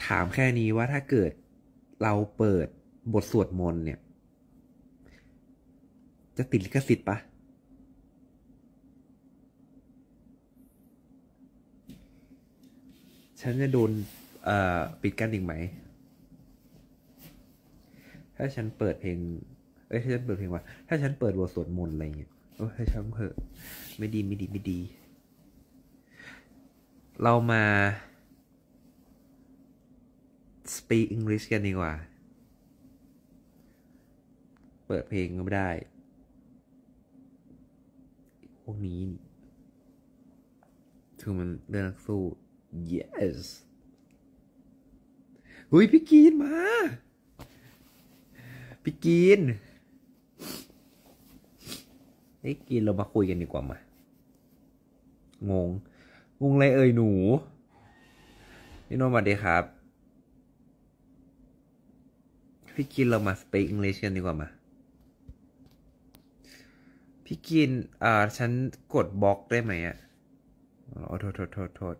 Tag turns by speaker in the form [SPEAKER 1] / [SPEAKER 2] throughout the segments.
[SPEAKER 1] ถามแค่นี้ว่าถ้าเกิดเราเปิดบทสวดมนต์เนี่ยจะติดลิขสิทธิ์ปะฉันจะโดนปิดกั้นอีกไหมถ้าฉันเปิดเพลงถ้าฉันเปิดเพลงว่าถ้าฉันเปิดบทสวดมนต์อะไรเงี้ยให้ฉันเถอะไม่ดีไม่ดีไม่ดีเรามา speak English กันดีกว่าเปิดเพลงก็ไม่ได้พวกนี้คือมันเรื่องนักสู้ yes หุยพี่กีนมาพี่กีนไอ้กีนเรามาคุยกันดีกว่ามางงอะไรเอ่ยหนูพี่โนมาดีครับพี่กินเรามา speak English กันดีกว่ามาพี่กินฉันกดบล็อกได้ไหมอ่ะโทษ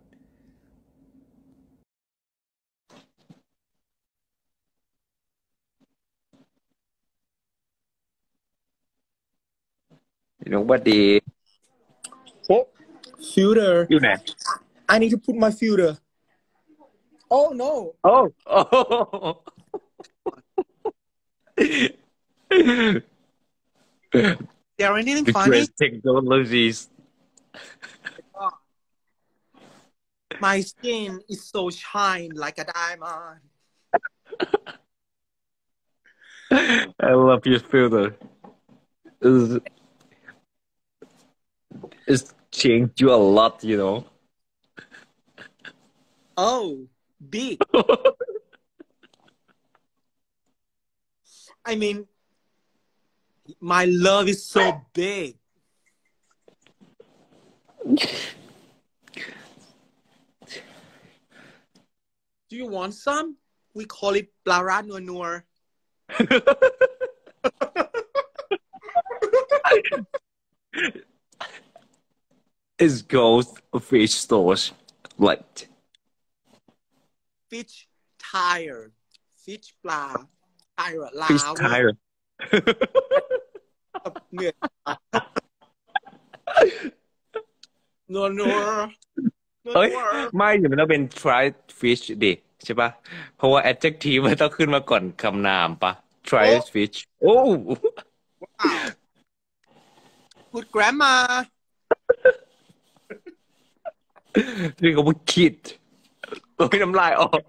[SPEAKER 1] น้องบัดดี
[SPEAKER 2] Oh, filter.
[SPEAKER 3] อยู่ไหน
[SPEAKER 2] I need to put my filter. Oh no.
[SPEAKER 3] Oh.
[SPEAKER 2] There anything
[SPEAKER 3] The
[SPEAKER 2] funny?
[SPEAKER 3] great technologies.
[SPEAKER 2] My skin is so shine like a diamond.
[SPEAKER 3] I love your filter. It's changed you a lot, you know.
[SPEAKER 2] Oh, big. I mean, my love is so big. Do you want some? We call it Plara Noor Noor.
[SPEAKER 3] It's ghost fish stores. Like
[SPEAKER 2] Fish tire. Fish pla. Tire.
[SPEAKER 3] fish
[SPEAKER 2] Lava.
[SPEAKER 3] tire.
[SPEAKER 2] เหนื่อย นัวนัว
[SPEAKER 3] เฮ้ยไม่เดี๋ยวมันต้องเป็น fried fish ดิใช่ปะเพราะว่า adjective มันต้องขึ้นมาก่อนคำนามปะ fried fish โอ้
[SPEAKER 2] Good grandma
[SPEAKER 3] นี่ก็ว่าคิดโอ้ยน้ำลายออก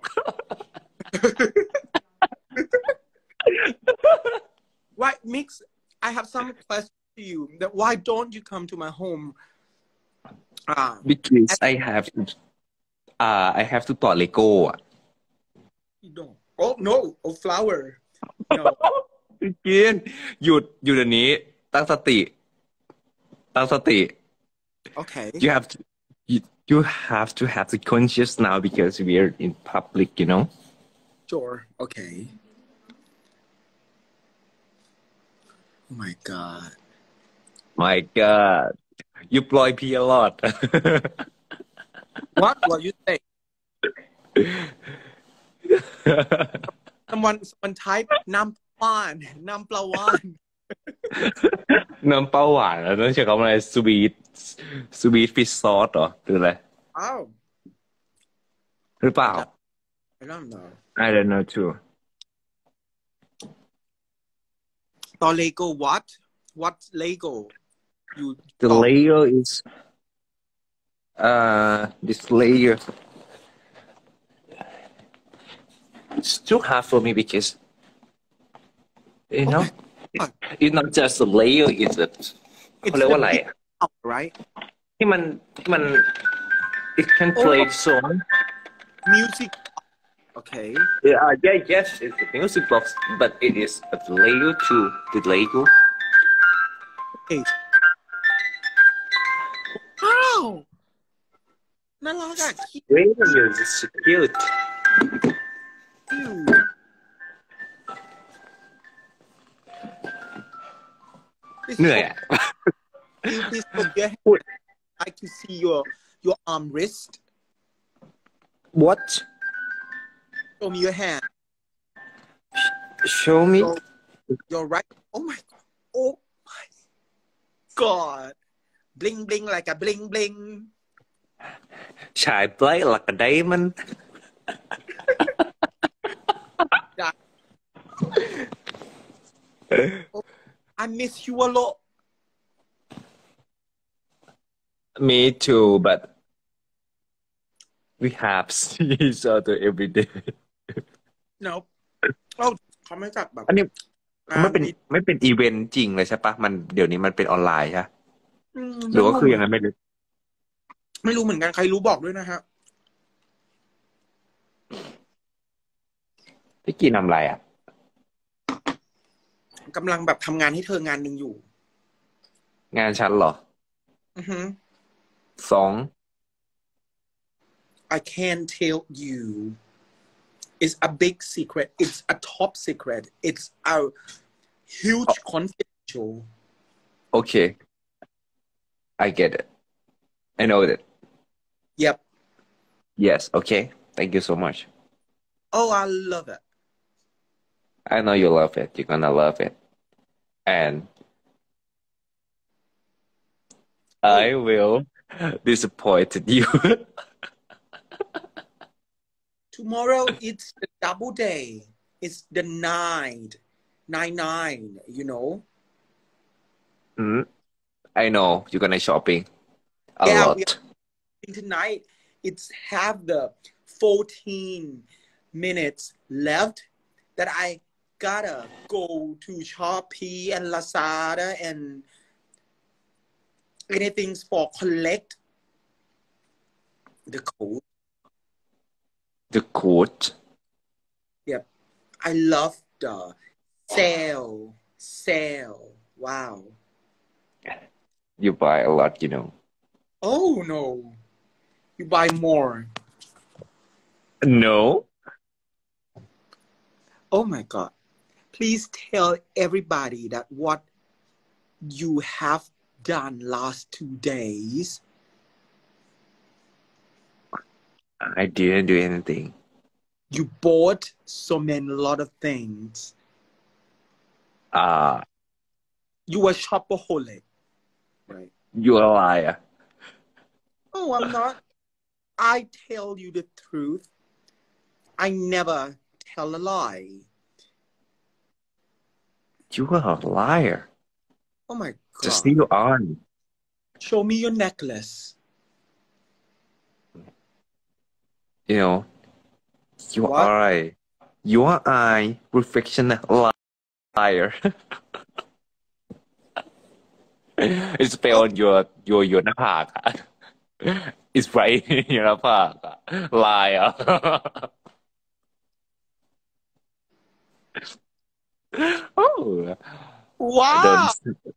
[SPEAKER 2] Why mix I have some question to you that why don't you come to my home
[SPEAKER 3] because I have to ต่อเลโก้อะ
[SPEAKER 2] you don't oh no oh flower no
[SPEAKER 3] กินหยุดเดี๋ยวนี้ตั้งสติ
[SPEAKER 2] okay
[SPEAKER 3] you have to have the conscious now because we are in public, you know.
[SPEAKER 2] sure okay oh my god
[SPEAKER 3] My God, you ploy P a lot.
[SPEAKER 2] what you say someone type น้ำปลาหวาน
[SPEAKER 3] น้ำเปล่าหวานแล้วต้องใช้คำว่าอะไร sweet fish sauce เหรอหรืออะไร
[SPEAKER 2] oh
[SPEAKER 3] หรือเปล่า
[SPEAKER 2] I don't know
[SPEAKER 3] I don't know too
[SPEAKER 2] ต่อ Lego what Lego you
[SPEAKER 3] the layer is this layer it's too hard for me because you know it's not just a layer it's a เขาเรียกว่าอะไรอะ
[SPEAKER 2] right
[SPEAKER 3] ที่มันit can play song
[SPEAKER 2] music okay
[SPEAKER 3] yes it's a music box but it is a Lego too the Lego
[SPEAKER 2] okay wow น่ารักอ่ะ
[SPEAKER 3] Layer is so cute เหนื่อยอ่ะ
[SPEAKER 2] Please put your hand. I'd like to see your arm wrist.
[SPEAKER 3] What
[SPEAKER 2] Show me your hand.
[SPEAKER 3] Show me.
[SPEAKER 2] Your right. Oh my god. Oh my god. Bling bling like a bling bling.
[SPEAKER 3] Shine bright like a diamond.
[SPEAKER 2] I miss you a lot.
[SPEAKER 3] Me too, but we have seen each other every day.
[SPEAKER 2] No. เอ้าเขาไม่จัดแบบ
[SPEAKER 3] อันนี้ไม่เป็น
[SPEAKER 2] งาน
[SPEAKER 3] ไม่เป็นอีเวนต์จริงเลยใช่ปะมันเดี๋ยวนี้มันเป็นออนไลน์ใช่ปะ
[SPEAKER 2] อืม
[SPEAKER 3] หรือว่าคือยังไงไม่รู้
[SPEAKER 2] ไม่รู้เหมือนกันใครรู้บอกด้วยนะฮะ
[SPEAKER 3] พี่กีนทำอะไรอ่ะ
[SPEAKER 2] กำลังแบบทำงานให้เธองานหนึ่งอยู่
[SPEAKER 3] งานฉันเหรอ
[SPEAKER 2] อือฮึ
[SPEAKER 3] สอง
[SPEAKER 2] I can't tell you. It's a big secret. It's a top secret. It's a huge confidential.
[SPEAKER 3] Okay I get it I know that
[SPEAKER 2] Yep.
[SPEAKER 3] yes okay thank you so much
[SPEAKER 2] Oh, I love it.
[SPEAKER 3] I know you love it you're gonna love it and I will disappoint you
[SPEAKER 2] Tomorrow it's the double day. It's the nine, you know.
[SPEAKER 3] I know you're gonna shopping a
[SPEAKER 2] Yeah,
[SPEAKER 3] lot
[SPEAKER 2] tonight it's have the 14 minutes left that I gotta go to Shopee and Lazada and anything for collect the code.
[SPEAKER 3] the code
[SPEAKER 2] Yep. I love the sale. Wow.
[SPEAKER 3] you buy a lot you know
[SPEAKER 2] Oh no. You buy more.
[SPEAKER 3] no
[SPEAKER 2] Oh my God. Please tell everybody that what you have done last 2 days.
[SPEAKER 3] I didn't do anything
[SPEAKER 2] You bought so many lot of things. You a shopaholic. Right.
[SPEAKER 3] you're a liar
[SPEAKER 2] Oh, I'm not. I tell you the truth. I never tell a lie.
[SPEAKER 3] you are a liar
[SPEAKER 2] Oh my
[SPEAKER 3] just
[SPEAKER 2] God.
[SPEAKER 3] you on
[SPEAKER 2] Show me your necklace.
[SPEAKER 3] you know you
[SPEAKER 2] What?
[SPEAKER 3] are I reflection liar it's spelled on your หน้าผากอะ it's right in your หน้าผากอะ liar oh
[SPEAKER 2] Wow.
[SPEAKER 3] don't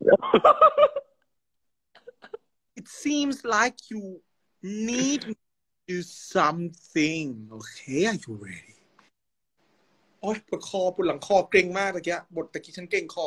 [SPEAKER 2] It seems like you need to do something. Okay, are you ready? โอ๊ยปวดคอปวดหลังคอเกร็งมากตะกี้บทตะกี้ฉันเกร็งคอ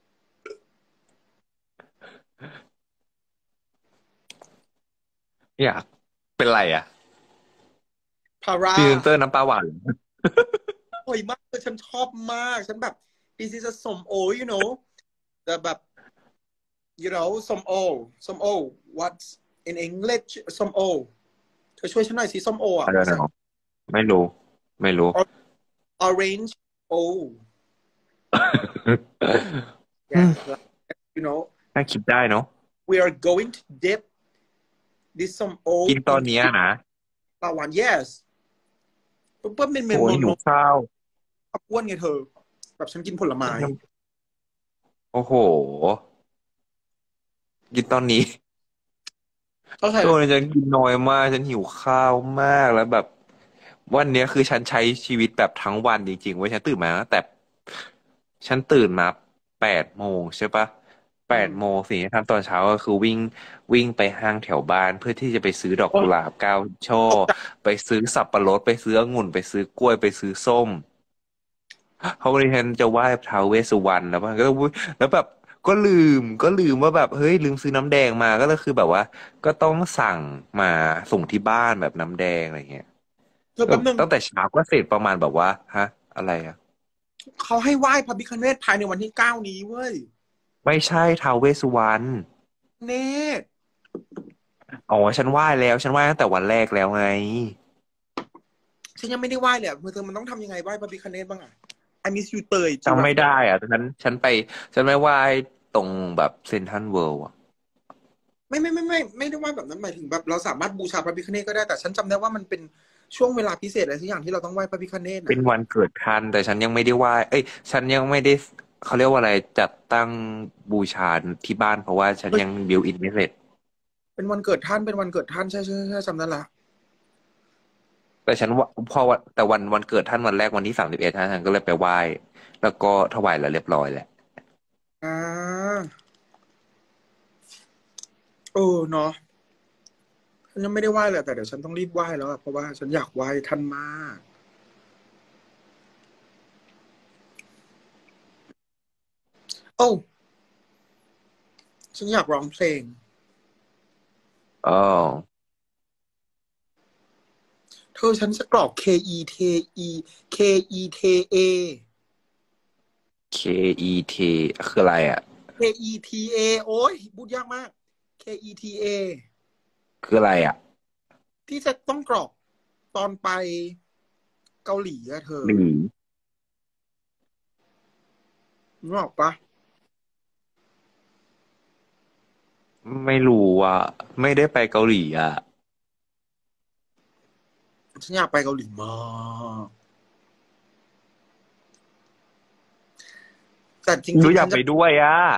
[SPEAKER 3] อยากเป็นไรอ่ะ
[SPEAKER 2] พารา
[SPEAKER 3] พรีเซนเตอร์น้ำปลาหวาน
[SPEAKER 2] อร่อยมากเลยฉันชอบมากฉันแบบ this is a ส้มโอ you know แต่แบบ you know ส้มโอ what's in English ส้มโอเธอช่วยฉันหน่อยสิส้มโออ่ะ
[SPEAKER 3] I don't know ไม่รู้
[SPEAKER 2] orange o yeah you know
[SPEAKER 3] น่าคิดได้เนาะ
[SPEAKER 2] we are going to dip this ส้มโอ
[SPEAKER 3] กินตอนนี้นะ
[SPEAKER 2] ปลาหวาน yes เพิ่มเป็นเม
[SPEAKER 3] โอ้ย
[SPEAKER 2] นู
[SPEAKER 3] หิวข้าว
[SPEAKER 2] อ้วนไงเธอแบบฉันกินผลไม้
[SPEAKER 3] โอ้โห กินตอนนี้
[SPEAKER 2] เข้าใจ
[SPEAKER 3] ตัวฉันกินน้อยมาก ฉันหิวข้าวมากแล้วแบบ วันเนี้ยคือฉันใช้ชีวิตแบบทั้งวันจริงๆเว้ยฉันตื่นมาตั้งแต่ฉันตื่นมา8 โมงใช่ปะ8 โมงสิ่งที่ทำตอนเช้าก็คือวิ่งไปห้างแถวบ้านเพื่อที่จะไปซื้อดอกกุหลาบ9 ช่อไปซื้อสับปะรดไปซื้อองุ่นไปซื้อกล้วยไปซื้อส้มเพราะวันนี้ฉันจะไหว้ท้าวเวสสุวรรณแล้วมันก็แล้วแบบก็ลืมว่าแบบเฮ้ยลืมซื้อน้ำแดงมาก็เลยคือแบบว่า ก็ต้องสั่งมาส่งที่บ้านแบบน้ำแดงอะไรเงี้ย
[SPEAKER 2] เธอแป๊บนึง
[SPEAKER 3] ตั้งแต่เช้าก็เสร็จประมาณแบบว่าฮะ อะไรอ่ะ
[SPEAKER 2] เขาให้ไหว้พระพิฆเนศภายในวันที่9นี้เว้ย
[SPEAKER 3] ไม่ใช่ท้าวเวสสุวรรณ
[SPEAKER 2] เนตร
[SPEAKER 3] อ๋อฉันไหว้แล้ว ฉันไหว้ตั้งแต่วันแรกแล้วไง
[SPEAKER 2] ฉันยังไม่ได้ไหว้เลยอะเธอมันต้องทำยังไงไหว้พระพิฆเนศบ้างอะ I miss you เตยจิ
[SPEAKER 3] จำ
[SPEAKER 2] รัต
[SPEAKER 3] ไม่ได้อ่ะฉันไม่ไหว้ตรงแบบเซ็นทรัลเวิลด์อ่ะ
[SPEAKER 2] ไม่ได้ไหว้แบบนั้นหมายถึงแบบเราสามารถบูชาพระพิฆเนศก็ได้แต่ฉันจำได้ว่ามันเป็นช่วงเวลาพิเศษอะไรสักอย่างที่เราต้องไหว้พระพิฆเนศ
[SPEAKER 3] เป็น
[SPEAKER 2] นะ
[SPEAKER 3] วันเกิดท่านแต่ฉันยังไม่ได้ไหว้เอ้ยฉันยังไม่ได้เขาเรียกว่าอะไรจัดตั้งบูชาที่บ้านเพราะว่าฉันยังบิวอินไม่เสร็จ
[SPEAKER 2] เป็นวันเกิดท่านเป็นวันเกิดท่านใช่จำได้ละ
[SPEAKER 3] แต่ฉันว่าพอวันแต่วันเกิดท่านวันแรกวันที่31ฉันก็เลยไปไหว้แล้วก็ถวายแล้วเรียบร้อยแหละ
[SPEAKER 2] อ่าเนาะฉันยังไม่ได้ไหว้เลยแต่เดี๋ยวฉันต้องรีบไหว้แล้วอะเพราะว่าฉันอยากไหว้ท่านมากโอ้ฉันอยากร้องเพลง
[SPEAKER 3] อ๋อ
[SPEAKER 2] เธอฉันจะกรอก K E T E K E T A
[SPEAKER 3] KET คืออะไรอ่ะ
[SPEAKER 2] K E T A โอ้ยพูดยากมาก K E T A
[SPEAKER 3] คืออะไรอ่ะ
[SPEAKER 2] ที่จะต้องกรอกตอนไปเกาหลีอะเธอ
[SPEAKER 3] หลี
[SPEAKER 2] นึกออกปะ
[SPEAKER 3] ไม่รู้อ่ะไม่ได้ไปเกาหลีอ่ะ
[SPEAKER 2] ฉันอยากไปเกาหลีมากแต่จ
[SPEAKER 3] หนู
[SPEAKER 2] ริงๆ
[SPEAKER 3] อยากไปด้วยอ่ะ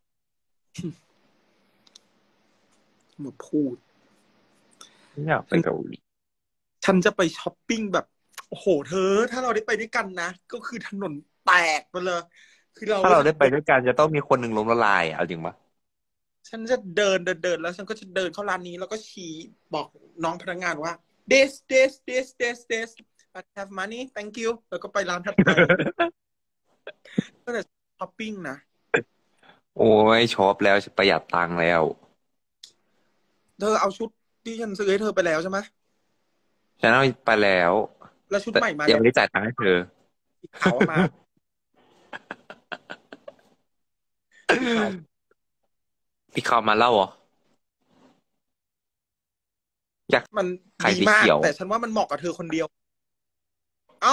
[SPEAKER 2] มาพูด
[SPEAKER 3] อยากไปเกาหลี
[SPEAKER 2] ฉันจะไปช้อปปิ้งแบบโอ้โหเธอถ้าเราได้ไปด้วยกันนะก็คือถนนแตกไปเลยคือเรา
[SPEAKER 3] ถ้าเราได้ไปด้วยกันจะต้องมีคนหนึ่งล้มละลายอ่ะเอาจริงปะ
[SPEAKER 2] ฉันจะเดินแล้วฉันก็จะเดินเข้าร้านนี้แล้วก็ชี้บอกน้องพนักงานว่า this I have money thank you แล้วก็ไปร้านถัดไปก็จะช้อปปิ้งนะ
[SPEAKER 3] โอ้ยช็อปแล้วประหยัดตังค์แล้ว
[SPEAKER 2] เธอเอาชุดที่ฉันซื้อให้เธอไปแล้วใช่ไหม
[SPEAKER 3] ฉันเอาไปแล้ว
[SPEAKER 2] แล้วชุด
[SPEAKER 3] แต่
[SPEAKER 2] ใหม่มา
[SPEAKER 3] ยัง
[SPEAKER 2] เนี่ย
[SPEAKER 3] ไม่ได้จ่ายตังค์ให้เธอ
[SPEAKER 2] สีขาวมาสีขาว
[SPEAKER 3] พี่ข่าวมาเล่าเหรออยาก
[SPEAKER 2] มัน
[SPEAKER 3] ขาย
[SPEAKER 2] ดีมาก
[SPEAKER 3] สีเขียว
[SPEAKER 2] แต่ฉันว่ามันเหมาะกับเธอคนเดียวเอา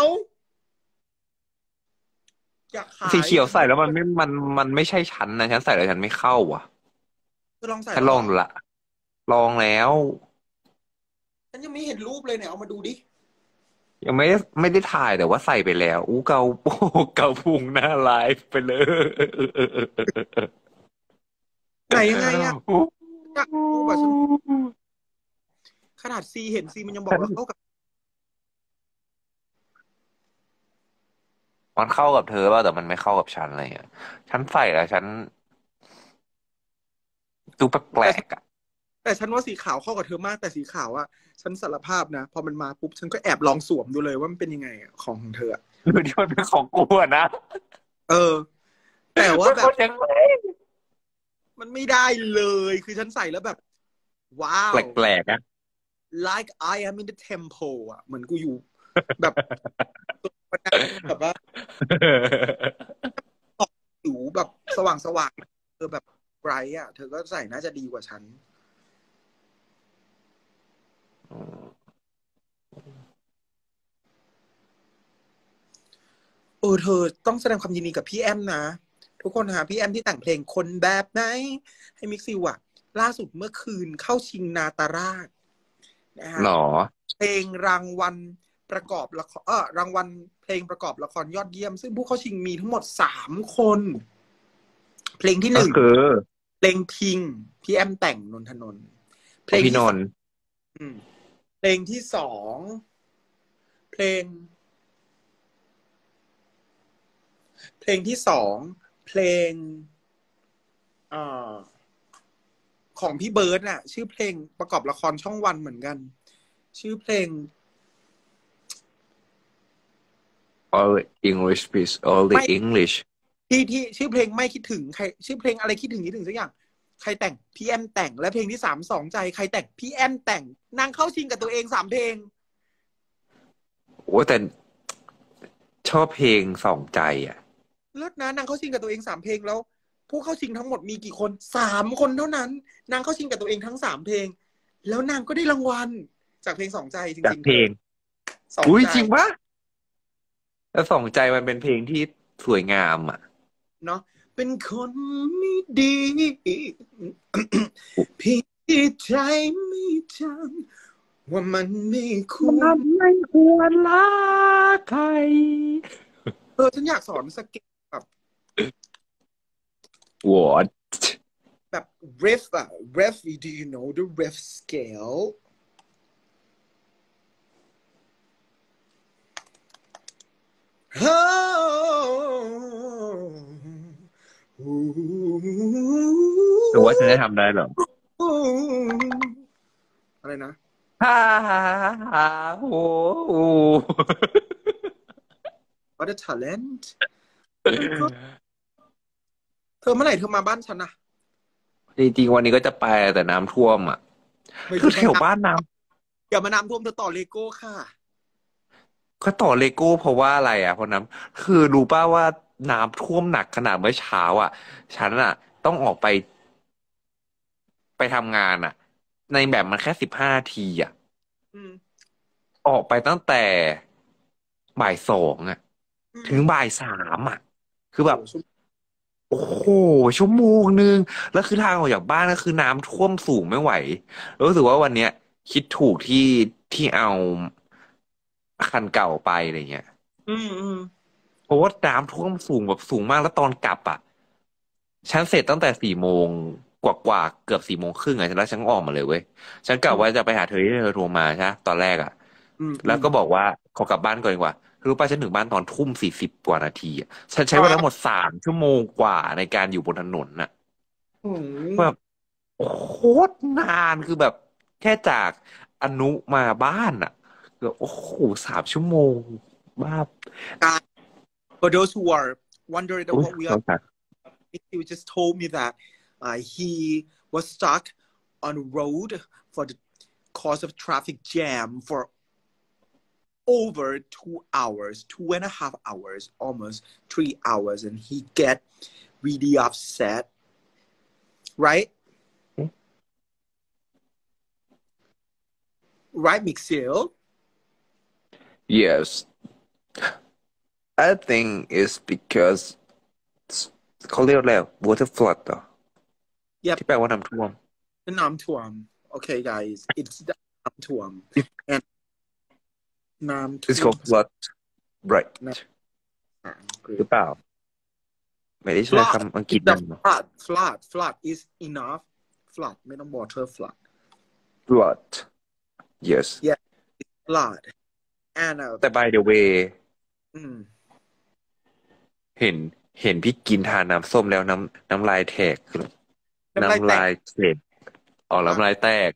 [SPEAKER 2] อยากขา
[SPEAKER 3] สี
[SPEAKER 2] ย
[SPEAKER 3] เขียวใส่แล้วมันไม่ใช่ฉันนะฉันใส่แล้วฉันไม่เข้าอ่ะ
[SPEAKER 2] เธอลองใส่
[SPEAKER 3] ฉัน
[SPEAKER 2] แล้วเหรอ
[SPEAKER 3] ลองดูละลองแล้ว
[SPEAKER 2] ฉันยังไม่เห็นรูปเลยเนี่ยเอามาดูดิ
[SPEAKER 3] ยังไม่ได้ถ่ายแต่ว่าใส่ไปแล้วอู้เกาโอ้เกาพุงหน้าไลฟ์ไปเลย
[SPEAKER 2] ไหนยังไงอะอยากรูปแบบฉันขนาดซีเห็นซีมันยังบอกว่าเข้ากับ
[SPEAKER 3] มันเข้ากับเธอป่ะแต่มันไม่เข้ากับฉันอะไรเงี้ยฉันใส่แล้วฉันดูแปล
[SPEAKER 2] แต่
[SPEAKER 3] กๆอ่ะ
[SPEAKER 2] แต่ฉันว่าสีขาวเข้ากับเธอมากแต่สีขาวอะฉันสารภาพนะพอมันมาปุ๊บฉันก็แอบลองสวมดูเลยว่ามันเป็นยังไงอะของเธออะ
[SPEAKER 3] หรือที่มันเป็นของกูอะนะ
[SPEAKER 2] เออแต่ว่า
[SPEAKER 3] มัน
[SPEAKER 2] แบบ
[SPEAKER 3] คนยังไง
[SPEAKER 2] มันไม่ได้เลยคือฉันใส่แล้วแบบว้าว
[SPEAKER 3] แปลกๆนะ
[SPEAKER 2] like I am in the temple อ่ะเหมือนกูอยู่แบบแบบว่าผิวแบบสว่างเธอแบบไบรท์อ่ะเธอก็ใส่น่าจะดีกว่าฉันเธอต้องแสดงความยินดีกับพี่แอมนะทุกคนหาพี่แอมที่แต่งเพลงคนแบบไหนให้มิกซิวอ่ะล่าสุดเมื่อคืนเข้าชิงนาตราชนะฮะ
[SPEAKER 3] หรอ
[SPEAKER 2] เพลงรางวัลประกอบละครรางวัลเพลงประกอบละครยอดเยี่ยมซึ่งผู้เข้าชิงมีทั้งหมด3 คนเพลงที่1
[SPEAKER 3] ก็คือ
[SPEAKER 2] เพลงพิงพี่แอมแต่งนนทนนท์เพลง
[SPEAKER 3] พี่น
[SPEAKER 2] ที่สอง
[SPEAKER 3] นท์
[SPEAKER 2] เพลงที่2เพลงเพลงที่2เพลงเอ่อของพี่เบิร์ดน่ะชื่อเพลงประกอบละครช่องวันเหมือนกันชื่อเพลง
[SPEAKER 3] all English please all the
[SPEAKER 2] ไม่
[SPEAKER 3] English
[SPEAKER 2] ที่ชื่อเพลงไม่คิดถึงใครชื่อเพลงอะไรคิดถึงสักอย่างใครแต่งพี่แอมแต่งและเพลงที่3 2 ใจใครแต่งพี่แอมแต่งนางเข้าชิงกับตัวเอง3 เพลง
[SPEAKER 3] โอ้แต่ชอบเพลงสองใจอ่ะ
[SPEAKER 2] เลิศนะนางเข้าชิงกับตัวเอง3 เพลงแล้วผู้เข้าชิงทั้งหมดมีกี่คน3 คนเท่านั้นนางเข้าชิงกับตัวเองทั้ง3 เพลงแล้วนางก็ได้รางวัลจากเพลงสองใจจริงๆเธอ
[SPEAKER 3] จากเพลง
[SPEAKER 2] สอง
[SPEAKER 3] อุ้ย
[SPEAKER 2] ใจ
[SPEAKER 3] จริงปะแล้วสองใจมันเป็นเพลงที่สวยงามอ่ะ
[SPEAKER 2] เนาะเป็นคนไม่ดีพี่ใจไม่จำว่ามันไม่ควร
[SPEAKER 3] มันไม่ควรรักใคร
[SPEAKER 2] ฉันอยากสอนสเก็ตแบบ
[SPEAKER 3] What
[SPEAKER 2] แบบ ref อะ ref do you know the ref scale
[SPEAKER 3] หรือว่าฉันจะทำได้เหรอ
[SPEAKER 2] อะไรนะ
[SPEAKER 3] ฮ่าฮ่าฮ่าโอ้โห
[SPEAKER 2] what a talent oh my god เธอเมื่อไหร่เธอมาบ้านฉันอะ
[SPEAKER 3] จริงๆวันนี้ก็จะไปแต่น้ำท่วมอ่ะ
[SPEAKER 2] ไม่
[SPEAKER 3] คือแถวบ้านน้
[SPEAKER 2] อย่ามาน้ำท่วมเธอต่อเลโก้ค่ะ
[SPEAKER 3] ำก็ต่อเลโก้เพราะว่าอะไรอ่ะเพราะน้ำคือรู้ป่าว่าน้ำท่วมหนักขนาดเมื่อเช้าอ่ะฉันอ่ะต้องออกไปทำงานอ่ะในแบบมันแค่15 นาทีอ่ะ
[SPEAKER 2] อืม
[SPEAKER 3] ออกไปตั้งแต่บ่าย 2อ่ะ
[SPEAKER 2] อืม
[SPEAKER 3] ถึงบ่าย 3อ่ะคือ
[SPEAKER 2] โอ้
[SPEAKER 3] แบบ
[SPEAKER 2] ชุบ
[SPEAKER 3] โอ้โหชั่วโมงนึงแล้วคือทางออกจากบ้านก็คือน้ำท่วมสูงไม่ไหวแล้วรู้สึกว่าวันเนี้ยคิดถูกที่เอาคันเก่าไปอะไรเงี้ย
[SPEAKER 2] อืมอืม
[SPEAKER 3] เพราะว่าน้ำท่วมสูงแบบสูงมากแล้วตอนกลับอ่ะฉันเสร็จตั้งแต่4 โมงกว่าเกือบ4 โมงครึ่งอ่ะแล้วฉันก็ออกมาเลยเว้ยฉันกะว่าจะไปหาเธอที่เธอโทรมาใช่ปะตอนแรกอ่ะ
[SPEAKER 2] อืมอืม
[SPEAKER 3] แล้วก็บอกว่าขอกลับบ้านก่อนดีกว่ารู้ป่ะฉันถึงบ้านตอนทุ่ม 40 กว่านาทีอ่ะฉันใช้เวลาทั้งหมด3 ชั่วโมงกว่าในการอยู่บนถนนน่ะ
[SPEAKER 2] อื
[SPEAKER 3] แบบ
[SPEAKER 2] ม
[SPEAKER 3] โคตรนานคือแบบแค่จากอนุมาบ้านอ่ะก็โอ้โห3 ชั่วโมงบ้า
[SPEAKER 2] อ่ะ for those who are wondering
[SPEAKER 3] อุ้ย
[SPEAKER 2] what we
[SPEAKER 3] ส
[SPEAKER 2] are
[SPEAKER 3] งสาร
[SPEAKER 2] he just told me that he was stuck on the road for the cause of traffic jam for over 2 hours, 2.5 hours, almost 3 hours, and he get really upset, right? Right, Mixil?
[SPEAKER 3] Yes, I think it's because เขาเรียกอะไร water flood เหรอ
[SPEAKER 2] Yep,
[SPEAKER 3] ที่แปลว่าน้ำท่วม
[SPEAKER 2] the Namtuam. Okay, guys, it's the Namtuam. And
[SPEAKER 3] It's
[SPEAKER 2] Namtuam.
[SPEAKER 3] called flood right หรือ
[SPEAKER 2] Great.
[SPEAKER 3] เปล่าไม่ได้ใช้
[SPEAKER 2] Flood
[SPEAKER 3] คำอังกฤ
[SPEAKER 2] is
[SPEAKER 3] ษ
[SPEAKER 2] the
[SPEAKER 3] นั่นหรอ
[SPEAKER 2] flood. Flood. Flood is enough. Flood. ไม่ต้อง water flood.
[SPEAKER 3] flood yes
[SPEAKER 2] Yeah, flood. And
[SPEAKER 3] แต่ by the way
[SPEAKER 2] อืม
[SPEAKER 3] เห็นเห็นพี่กินทานน้ำส้มแล้วน้ำลายแตกคือ
[SPEAKER 2] น้ำลายแตก
[SPEAKER 3] น้ำลายเสร็จออกน้ำลายแตก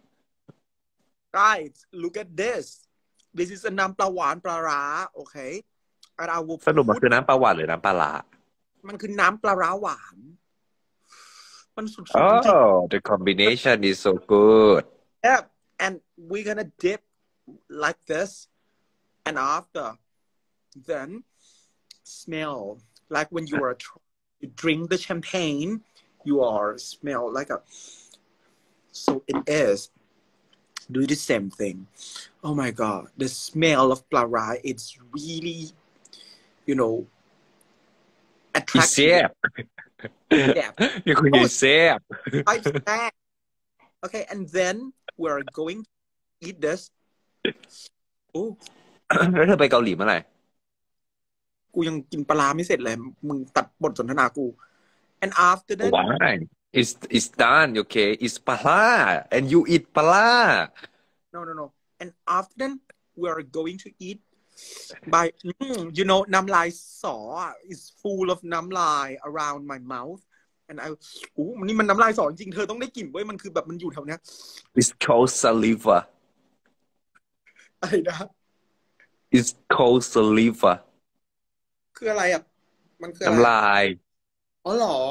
[SPEAKER 2] Guys, look at this. This is a น้ำปลาหวานปลาร้า okay? And I will
[SPEAKER 3] สรุปมัน
[SPEAKER 2] put
[SPEAKER 3] คือน้ำปลาหวานหรือน้ำปลาร้า
[SPEAKER 2] มันคือน้ำปลาร้าหวาน มันสุดๆจริง
[SPEAKER 3] Oh the combination is so good
[SPEAKER 2] ๆ Yeah, and we're gonna dip like this, and after, then smell like when you are you drink the champagne, you are smell like a. So it is. Do the same thing. Oh my god, the smell of plara, it's really, you know,
[SPEAKER 3] อี
[SPEAKER 2] attractive.
[SPEAKER 3] แซ่บ
[SPEAKER 2] Yeah.
[SPEAKER 3] นี่คุณ
[SPEAKER 2] Oh,
[SPEAKER 3] ยายแซ่บ
[SPEAKER 2] I said. Okay, and then we're going to eat this. Oh,
[SPEAKER 3] แล้วเธอไปเกาหลีเมื่อไหร่
[SPEAKER 2] กูยังกินปลาร้าไม่เสร็จเลย มึงตัดบทสนทนากู and after that
[SPEAKER 3] Why? It's done, okay? It's pala, and you eat pala.
[SPEAKER 2] no and after that we are going to eat by you know น้ำลายสอ is full of น้ำลาย around my mouth and I นี่มันน้ำลายสอจริงเธอต้องได้กลิ่นเว้ยมันคือแบบมันอยู่แถวเนี้ย
[SPEAKER 3] It's called saliva.
[SPEAKER 2] อะไรนะ
[SPEAKER 3] It's called saliva.
[SPEAKER 2] คืออะไรอ่ะมันคืออะไร
[SPEAKER 3] น้ำลาย
[SPEAKER 2] อ๋อเหรอ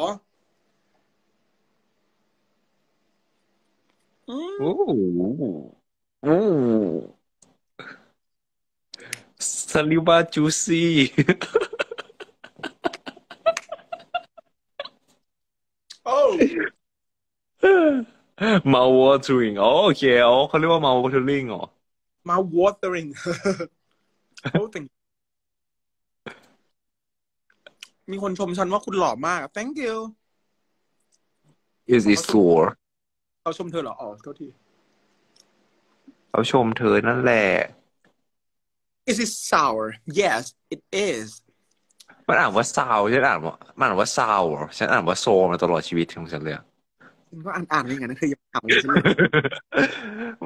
[SPEAKER 3] Ooh. Ooh. saliva juicy
[SPEAKER 2] oh
[SPEAKER 3] mouth watering อ๋อโอเคอ๋อเขาเรียกว่า mouth watering เหรอ
[SPEAKER 2] mouth watering oh thank มีคนชมฉันว่าคุณหล่อมาก thank you
[SPEAKER 3] is it sore
[SPEAKER 2] เขาชมเธอเหรออ๋อโทษที
[SPEAKER 3] เขาชมเธอนั่นแหละ
[SPEAKER 2] is it sour yes it is
[SPEAKER 3] มันอ่านว่าซาวฉันอ่านว่ามันอ่านว่าซาวฉันอ่านว่าโซมาตลอดชีวิตของฉันเลยอะ
[SPEAKER 2] ฉันก็อ่านอย่างนั้นนะเธออย่าถามเลยฉันเลย
[SPEAKER 3] ไม่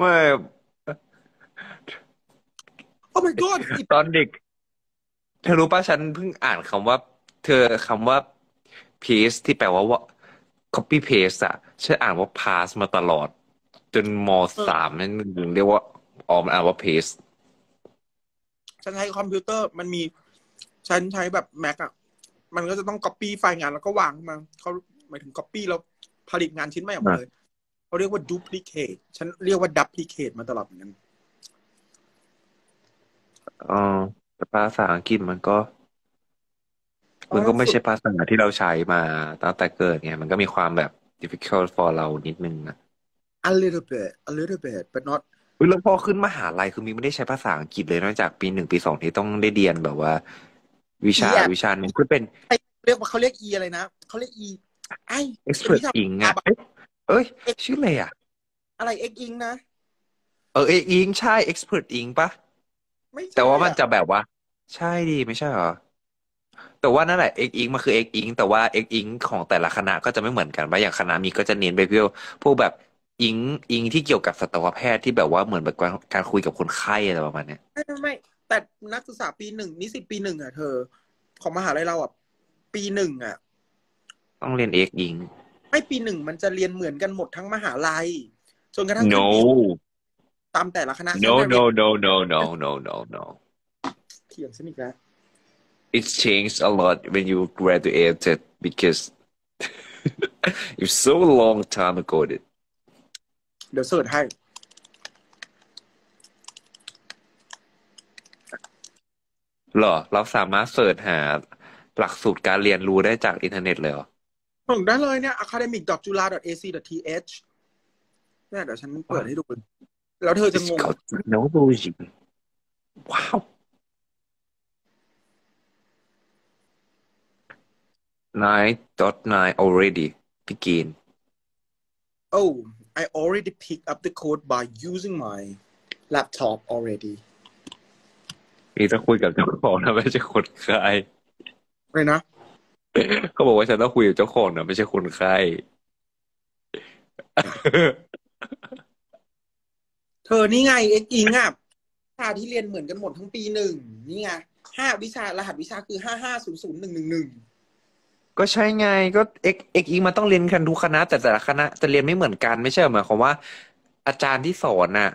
[SPEAKER 2] oh my god
[SPEAKER 3] ตอนเด็ก เธอรู้ป่ะฉันเพิ่งอ่านคำว่าคำว่า paste ที่แปลว่า copy paste อะฉันอ่านว่า pass มาตลอด จนม.3นั่นถึงเรียกว่ามันอ่านว่า paste
[SPEAKER 2] ฉันใช้คอมพิวเตอร์มันมีฉันใช้แบบ Mac อ่ะมันก็จะต้อง copy ไฟล์งานแล้วก็วางมาเขาหมายถึง copy แล้วผลิตงานชิ้นใหม่ออกมาเลยเขาเรียกว่า duplicate ฉันเรียกว่า duplicate มาตลอดเหมือนกัน
[SPEAKER 3] อ๋อแต่ภาษาอังกฤษมันก็ไม่ใช่ภาษาที่เราใช้มาตั้งแต่เกิดไงมันก็มีความแบบ difficult for เรานิดนึงนะ
[SPEAKER 2] a little bit but not
[SPEAKER 3] แล้วพอขึ้นมหาลัยคือมีไม่ได้ใช้ภาษาอังกฤษเลยนอกจากปี 1 ปี 2ที่ต้องได้เรียนแบบว่า วิชาหนึ่งคือเป็น
[SPEAKER 2] เรียกว่าเขาเรียก E อะไรนะเขาเรียก E ไอ้
[SPEAKER 3] expert ing อ่ะเอ้ยชื่ออะไรอ่ะ
[SPEAKER 2] อะไร X ing นะ
[SPEAKER 3] ing ใช่ expert ing ปะ
[SPEAKER 2] ไม่ใช่
[SPEAKER 3] แต่ว่ามันจะแบบว่า ใช่ดิไม่ใช่เหรอแต่ว่านั่นแหละ X ing มันคือ X ing แต่ว่า X ing ของแต่ละคณะก็จะไม่เหมือนกันว่าอย่างคณะมีก็จะเน้นไปพวกแบบอิงที่เกี่ยวกับสัตวแพทย์ที่แบบว่าเหมือนแบบการคุยกับคนไข้อะไรประมาณเนี้ย
[SPEAKER 2] ไม่แต่นักศึกษาปีหนึ่งนิสิตปีหนึ่งอ่ะเธอของมหาลัยเราอ่ะปีหนึ่งอ่ะ
[SPEAKER 3] ต้องเรียน X ing
[SPEAKER 2] ไม่ปีหนึ่งมันจะเรียนเหมือนกันหมดทั้งมหาลัยจนกระทั่งขึ้น
[SPEAKER 3] no
[SPEAKER 2] ปีตามแต่ละคณะ
[SPEAKER 3] no no no no no no no no
[SPEAKER 2] เถียงฉันอีกแล้ว
[SPEAKER 3] it's changed a lot when you graduated because it's so long time ago
[SPEAKER 2] เดี๋ยวเสิร์ชให้
[SPEAKER 3] เหรอเราสามารถเสิร์ชหาหลักสูตรการเรียนรู้ได้จากอินเทอร์เน็ตเลยเหรอ
[SPEAKER 2] ส่งได้เลยเนี่ย academic.jula.ac.th เนี่ยเดี๋ยวฉันเปิดให้ดูแล้วเธอจะงง
[SPEAKER 3] technology ว้าว 9.9 already begin
[SPEAKER 2] oh I already picked up the code by using my laptop already
[SPEAKER 3] นี่จะคุยกับเจ้าของนะไม่ใช่คนไข้
[SPEAKER 2] เลยนะ
[SPEAKER 3] เขาบอกว่าฉันต้องคุยกับเจ้าของนะไม่ใช่คนไข้
[SPEAKER 2] เธอนี่ไงเอ็กอิงอ่ะวิชาที่เรียนเหมือนกันหมดทั้งปีหนึ่งนี่ไง5 วิชารหัสวิชาคือ5500111
[SPEAKER 3] ก็ใช่ไงก็เอกอีมันต้องเรียนกันทุกคณะแต่ละคณะจะเรียนไม่เหมือนกันไม่ใช่หมายความว่า อาจารย์ที่สอนน่ะ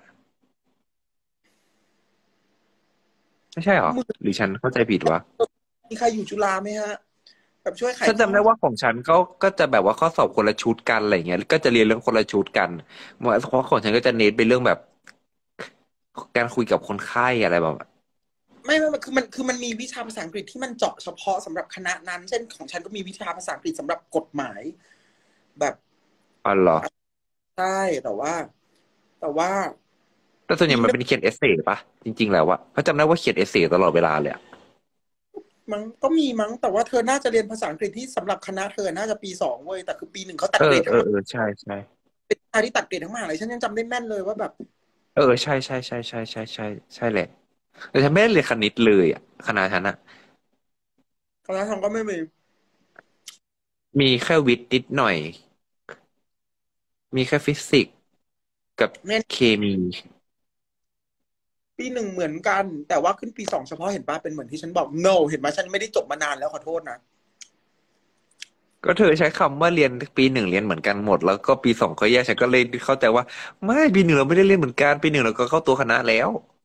[SPEAKER 3] ไม่ใช่หรอหรือฉันเข้าใจผิดวะ
[SPEAKER 2] มีใครอยู่จุฬาไหมฮะแบบช่วยไข
[SPEAKER 3] ฉันจำได้ว่าของฉันก็จะแบบว่าข้อสอบคนละชุดกันอะไรเงี้ยก็จะเรียนเรื่องคนละชุดกันเพราะของฉันก็จะเน้นไปเรื่องแบบการคุยกับคนไข้อะไรแบบ
[SPEAKER 2] ไม่คือมันมีวิชาภาษาอังกฤษที่มันเจาะเฉพาะสำหรับคณะนั้นเช่นของฉันก็มีวิชาภาษาอังกฤษสำหรับกฎหมายแบบ
[SPEAKER 3] อ๋อเหรอ
[SPEAKER 2] ใช่แต่ว่า
[SPEAKER 3] แต่ส่วนใหญ่มันเป็นเขียนเอเซ่ปะจริงๆแล้วอะเพราะจำได้ว่าเขียนเอเซ่ตลอดเวลาเลยอะ
[SPEAKER 2] มั้งก็มีมั้งแต่ว่าเธอน่าจะเรียนภาษาอังกฤษที่สำหรับคณะเธอน่าจะปี2เว้ยแต่คือปี1เขาตัดเกรดทั้ง
[SPEAKER 3] ใช่ใช่
[SPEAKER 2] เป็นวิชาที่ตัดเกรดทั้งมหาลัยฉันยังจำได้แม่นเลยว่าแบบ
[SPEAKER 3] ใช่ใช่ใช่ใช่ใช่ใช่ใช่แหละแต่ฉันไม่ได้เรียนคณิตเลยอะคณะฉันอะ
[SPEAKER 2] คณะทางก็ไม่มี
[SPEAKER 3] มีแค่วิทย์นิดหน่อยมีแค่ฟิสิกส์กับเคมี
[SPEAKER 2] ปี1เหมือนกันแต่ว่าขึ้นปี2เฉพาะเห็นป่ะเป็นเหมือนที่ฉันบอก no เห็นไหมฉันไม่ได้จบมานานแล้วขอโทษนะ
[SPEAKER 3] ก็เธอใช้คำว่าเรียนปี 1เรียนเหมือนกันหมดแล้วก็ปี 2ก็แยกฉันก็เลยเข้าใจว่าไม่ปี 1เราไม่ได้เรียนเหมือนกันปี 1เราก็เข้าตัวคณะแล้ว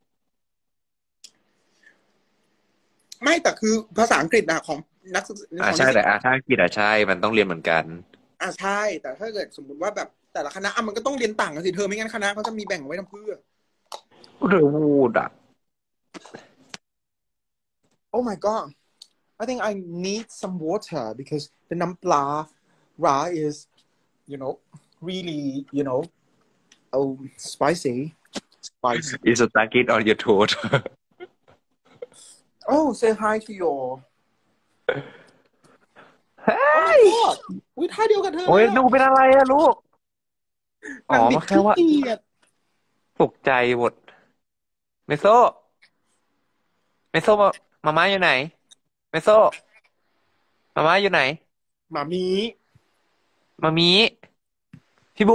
[SPEAKER 2] ไม่แต่คือภาษาอังกฤษนะของนักศึกษา
[SPEAKER 3] ใช่แต่ถ้าอังกฤษใช่มันต้องเรียนเหมือนกัน
[SPEAKER 2] ใช่แต่ถ้าเกิดสมมติว่าแบบแต่ละคณะมันก็ต้องเรียนต่างกันสิเธอไม่งั้นคณะเขาจะมีแบ่งไว้ทำเพื่อ
[SPEAKER 3] เธอพูดอ่ะ
[SPEAKER 2] Oh my god, I think I need some water because the nampla ra is, really, spicy. Spicy.
[SPEAKER 3] It's stuck it on your throat.
[SPEAKER 2] Oh, say hi to your.
[SPEAKER 3] เฮ้
[SPEAKER 2] Oh my
[SPEAKER 3] ย
[SPEAKER 2] god วิท่าเดียวกับเธอ
[SPEAKER 3] โอ้
[SPEAKER 2] เลย ย
[SPEAKER 3] หนูเป็นอะไรอะลูก อ๋อ
[SPEAKER 2] นางบิ
[SPEAKER 3] มา
[SPEAKER 2] ด
[SPEAKER 3] แค่ว่า
[SPEAKER 2] ขี้เกียจ
[SPEAKER 3] ตกใจหมด เมโซมาม่าอยู่ไหน เมโซมาม่าอยู่ไหน
[SPEAKER 2] หมามี
[SPEAKER 3] มามีพี่บู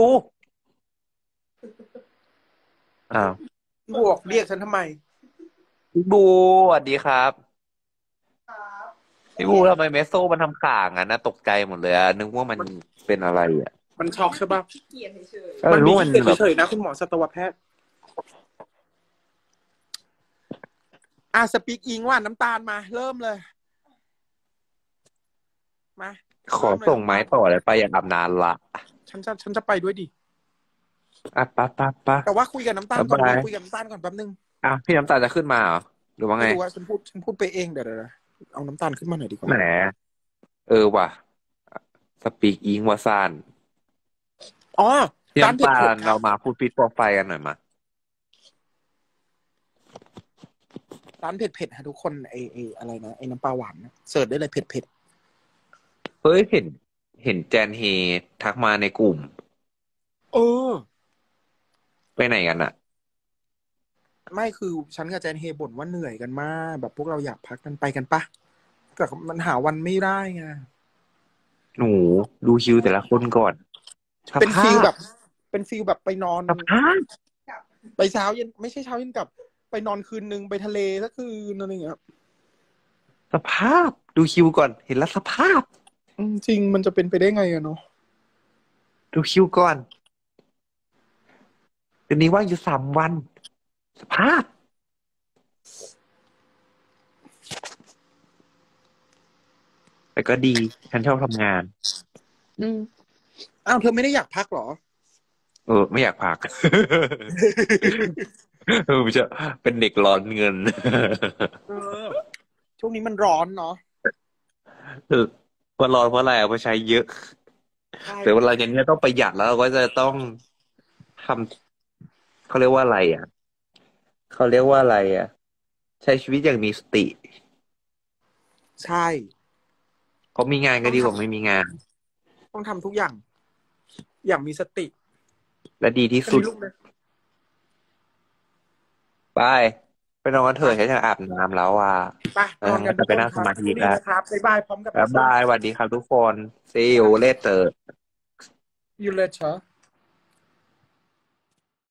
[SPEAKER 3] อ้าว
[SPEAKER 2] บวกเรียกฉันทำไม
[SPEAKER 3] พี่บูสวัสดีครับ พี่บูทำไมเมโซมันทำข่างอ่ะนะตกใจหมดเลยอะนึกว่ามันเป็นอะไรอ่ะ
[SPEAKER 2] มันช็อกใช่ป่ะ
[SPEAKER 4] ขี้เกียจเฉย
[SPEAKER 2] มันมี
[SPEAKER 3] รู้มัน
[SPEAKER 2] ขี้เกียจ
[SPEAKER 3] แบบ
[SPEAKER 2] เฉยๆนะคุณหมอสัตวแพทย์สปีกอิงว่าน้ำตาลมา เริ่มเลย มา
[SPEAKER 3] ขอส่งไม้ต่อเลยไปอย่างอาบน้ำละ
[SPEAKER 2] ฉันจะไปด้วยดิ
[SPEAKER 3] อ่ะปะ
[SPEAKER 2] แต่ว่าคุยกับน้ำตาลก่อน
[SPEAKER 3] บ๊ายบาย
[SPEAKER 2] คุยกับน้ำตาลก่อนแป๊บนึง
[SPEAKER 3] อ่ะพี่น้ำตาลจะขึ้นมาเหรอหรือว่าไง
[SPEAKER 2] ไม่รู้ว่าฉันพูดไปเองเดี๋ยวเอาน้ำตาลขึ้นมาหน่อยดีกว่า
[SPEAKER 3] แหมว่ะสปีกอิงวาซาน
[SPEAKER 2] อ๋อ
[SPEAKER 3] พี่
[SPEAKER 2] ร้าน
[SPEAKER 3] น้ำตา
[SPEAKER 2] เผ็
[SPEAKER 3] ล
[SPEAKER 2] ดๆ
[SPEAKER 3] เรามาพูดฟิตโปรไฟล์กันหน่อยมา
[SPEAKER 2] ร้านเผ็ดๆฮะทุกคนไออะไรนะไอน้ำปลาหวานนะเสิร์ชได้เลยเผ็ด
[SPEAKER 3] เฮ้ยเห็นแจนเฮทักมาในกลุ่ม
[SPEAKER 2] ๆเออ
[SPEAKER 3] ไปไหนกันอะ
[SPEAKER 2] ไม่คือฉันกับแจนเฮบ่นว่าเหนื่อยกันมากแบบพวกเราอยากพักกันไปกันปะแต่มันหาวันไม่ได้ไง
[SPEAKER 3] หนูดูคิวแต่ละคนก่อน
[SPEAKER 2] เป็นฟิลแบบ เป็นฟิลแบบไปนอน
[SPEAKER 3] สภาพ
[SPEAKER 2] ไปเช้าเย็นไม่ใช่เช้าเย็นกลับ ไปนอนคืนนึงไปทะเลสักคืนอะไรอย่างเงี้ย
[SPEAKER 3] สภาพดูคิวก่อนเห็นแล้วสภาพ
[SPEAKER 2] จริงมันจะเป็นไปได้ไงอะเนาะ
[SPEAKER 3] ดูคิวก่อนเดี๋ยวนี้ว่างอยู่3 วัน สภาพ แต่ก็ดี ฉันชอบทำงาน
[SPEAKER 2] อ้าวเธอไม่ได้อยากพักเหรอ
[SPEAKER 3] ไม่อยากพัก ไม่ใช่เป็นเด็กร้อนเงิน
[SPEAKER 2] เออ ช่วงนี้มันร้อนเนาะ
[SPEAKER 3] ว่าร้อนเพราะอะไรเอาไปใช้เยอะ
[SPEAKER 2] ใช่
[SPEAKER 3] แต่เวลาอย่างนี้ต้องประหยัดแล้วเราก็จะต้องทำเขาเรียกว่าอะไรอ่ะ ใช้ชีวิตอย่างมีสติ
[SPEAKER 2] ใช่
[SPEAKER 3] เพราะมีงานก็ดีกว่าไม่มีงาน
[SPEAKER 2] ต้องทำทุกอย่าง อย่างมีสติ
[SPEAKER 3] และดีที่สุด
[SPEAKER 2] มีลูกนะ
[SPEAKER 3] ไปนอนกันเถอะฉันจะอาบน้ำแล้วอ่ะ
[SPEAKER 2] ไปนอนกัน
[SPEAKER 3] จะไปนั่งสมาธิแล้ว
[SPEAKER 2] นะครับบ๊ายบายพร้อมกับ
[SPEAKER 3] บ๊ายบายสวัสดีครับทุกคน See you later
[SPEAKER 2] you later